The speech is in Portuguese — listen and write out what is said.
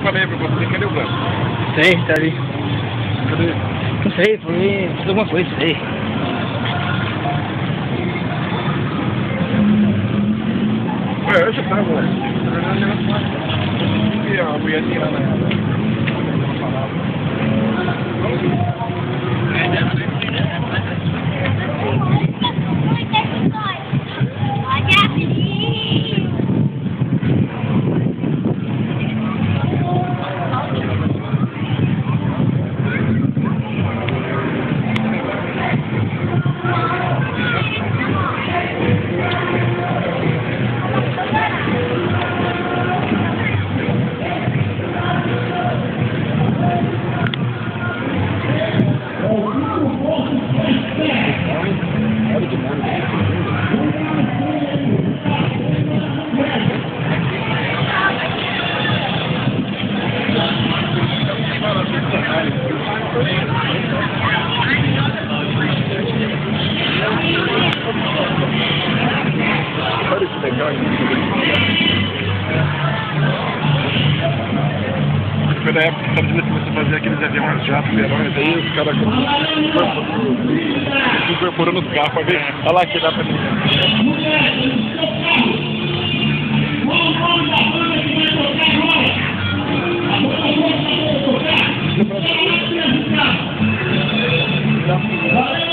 falei pra você, cadê o branco? Sei, tá ali. Cadê? Não sei, foi fazer alguma coisa, sei. Ué, eu já tava. E a mulherzinha lá na... Olha que legal, foi da época que os Estados Unidos começou a fazer aqueles aviões jatos, verões, aí os caras incorporando os carros, olha lá que dá pra mim. Não.